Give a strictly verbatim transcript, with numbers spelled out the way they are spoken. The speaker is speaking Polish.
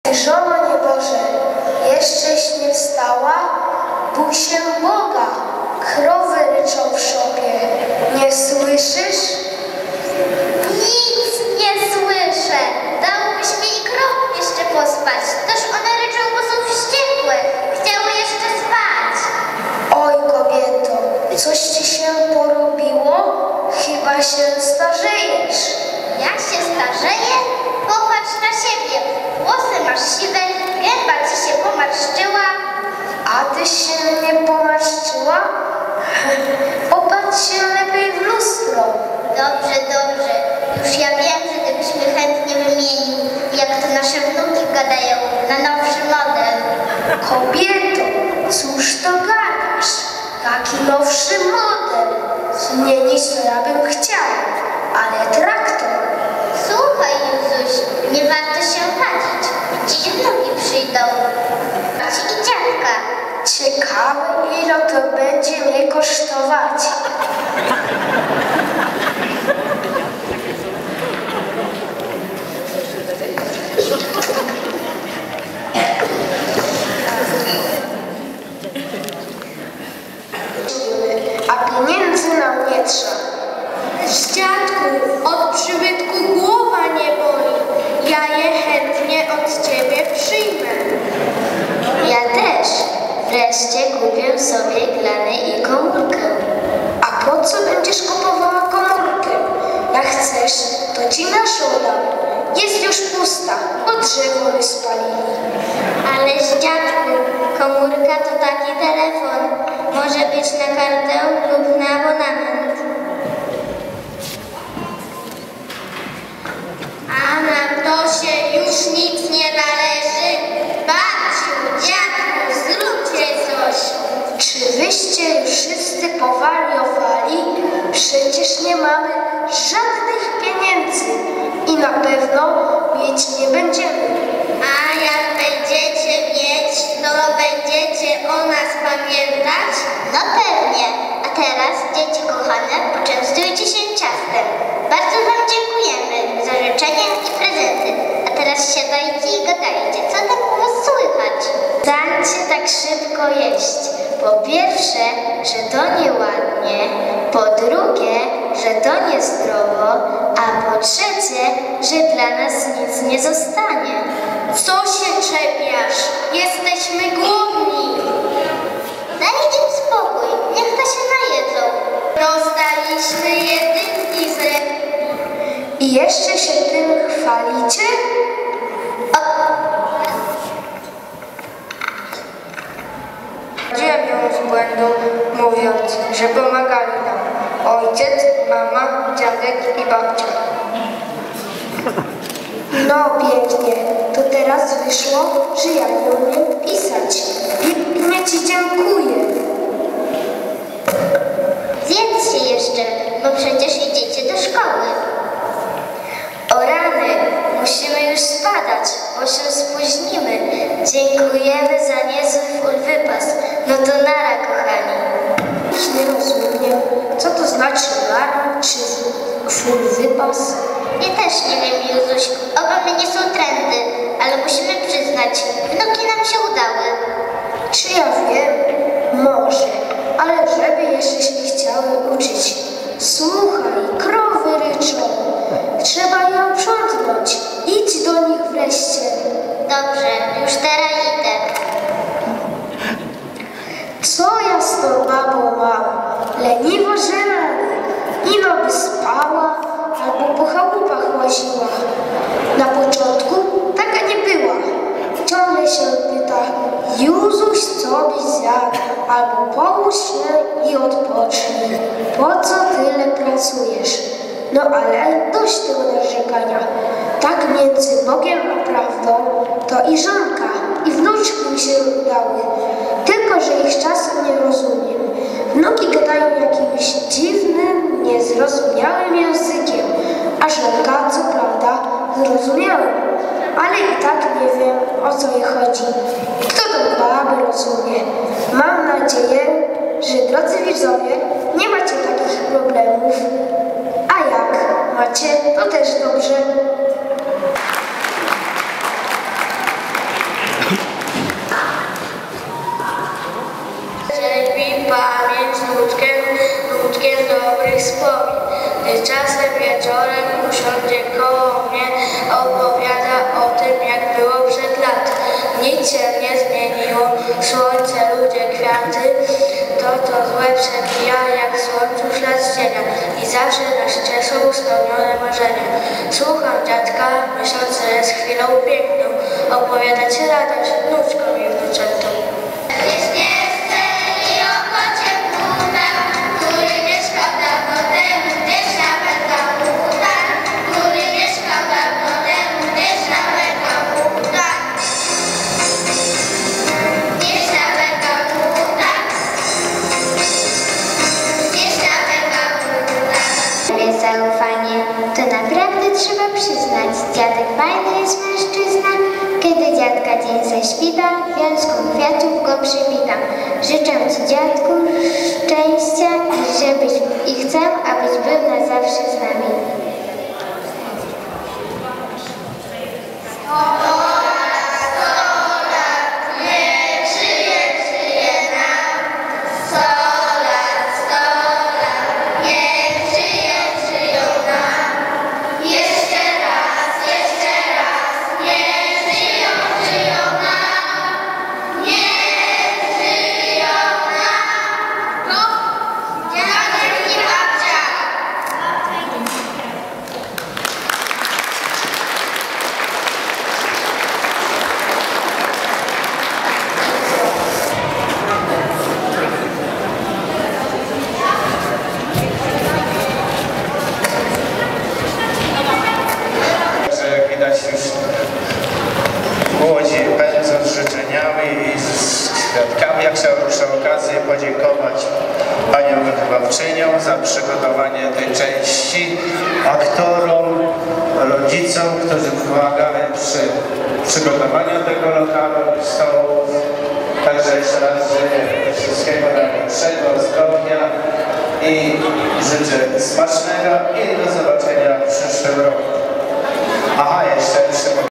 Żono nieboże, jeszcześ nie wstała? Bój się Boga, krowy ryczą w szopie. Nie słyszysz? Nic nie słyszę. Dałbyś mi i krowy jeszcze pospać. Toż one ryczą, bo są wściekłe. Chciały jeszcze spać. Oj, kobieto, coś ci się porobiło? Chyba się starzejesz. Ja się starzeję? Popatrz na siebie. Włosy masz siwe, gęba ci się pomarszczyła. A ty się nie pomarszczyła? Popatrz się lepiej w lustro. Dobrze, dobrze. Już ja wiem, że gdybyś mnie chętnie wymienił, jak to nasze wnuki gadają, na nowszy model. Kobieto, cóż to gadasz? Taki nowszy model. Zmienić to ja bym chciała, ale traktor. Słuchaj, Józuś, nie warto się wadzić. Dziś wnuki przyjdą. Ci i dziadka. Ciekawe, ile to będzie mnie kosztować. A pieniędzy nam nie trzeba. Dziadku, od przybytku głowa nie boli. Ja je chętnie od ciebie przyjmę. Ja też. Wreszcie kupię sobie glany i komórkę. A po co będziesz kupowała komórkę? Jak chcesz, to ci naszą dam. Jest już pusta, bo drzewo my spalili. Ależ dziadku, komórka to taki telefon. Może być na kartę lub na abonament. A nam to się już nic nie należy. Babciu, dziadku, zróbcie coś. Czy wyście już wszyscy powariowali? Przecież nie mamy żadnych pieniędzy i na pewno mieć nie będziemy. A jak będziecie mieć, to będziecie o nas pamiętać? No pewnie. A teraz, dzieci kochane, poczęstujcie się ciastem. Bardzo wam dziękujemy za życzenia i prezenty. A teraz siadajcie i gadajcie, co tam u was słychać? Stańcie tak szybko jeść. Po pierwsze, że to nieładnie. Po drugie, że to niezdrowo. A po trzecie, że dla nas nic nie zostanie. Co się czepiasz? Jesteśmy głodni. Daj im spokój, niech to się najedzą. Rozdaliśmy jedynki z reguły. I jeszcze się tym chwalicie? Wprowadziłem ją z błędu, mówiąc, że pomagali nam ojciec, mama, dziadek i babcia. No pięknie, to teraz wyszło, że ja nie umiem pisać. Pięknie ci dziękuję. Zjedzcie jeszcze, bo przecież idziecie do szkoły. O rany, musimy już spadać, bo się spóźnimy. Dziękujemy za niezły full wypas. No to nara, kochani. Nie rozumiem, co to znaczy lar czy full wypas? Ja też nie wiem, Józuś. Oba my nie są trendy, ale musimy przyznać, wnuki nam się udały. Czy ja wiem? Może, ale żeby jeszcze się chciały uczyć. Słuchaj, krowy ryczą. Trzeba je uprzątnąć. Idź do nich wreszcie. Dobrze, już teraz idę. Co ja z tą babą mam? Leniwo żerany. Ino by spała albo po chałupach łaziła. Na początku taka nie była. Ciągle się pyta, Józuś, co byś zjadł? Albo połóż się i odpocznij. Po co tyle pracujesz? No ale dość tego narzekania. Tak między Bogiem a prawdą to i żonka, i wnuczki mi się udały. Tylko że ich czasem nie rozumiem. Wnuki gadają jakimś dziwnym, niezrozumiałym językiem, a żonka, co prawda, zrozumiałem, ale i tak nie wiem, o co jej chodzi. Kto to baby rozumie? Mam nadzieję, że drodzy widzowie, nie macie takich problemów. A jak macie, to też dobrze. gdy czasem wieczorem usiądzie koło mnie, opowiada o tym, jak było przed laty. Nic się nie zmieniło, słońce, ludzie, kwiaty, to to złe przebija jak słońcu ślad z cienia i zawsze nas cieszą spełnione marzenia. Słucham dziadka, myśląc, że jest chwilą piękną, opowiada ci radość wnuczkom i wnuczętom. Zaufanie, to naprawdę trzeba przyznać. Dziadek fajny jest mężczyzna. Kiedy dziadka dzień zaświta, wiązką kwiatów go przywitam. Życzę ci, dziadku, szczęścia i żebyś i chcę, abyś był na zawsze z nami. Ja chciałbym przy okazji podziękować paniom wychowawczyniom za przygotowanie tej części, aktorom, rodzicom, którzy pomagali przy przygotowaniu tego lokalu, stołów. Także jeszcze raz życzę wszystkiego najlepszego, zdrowia i życzę smacznego i do zobaczenia w przyszłym roku.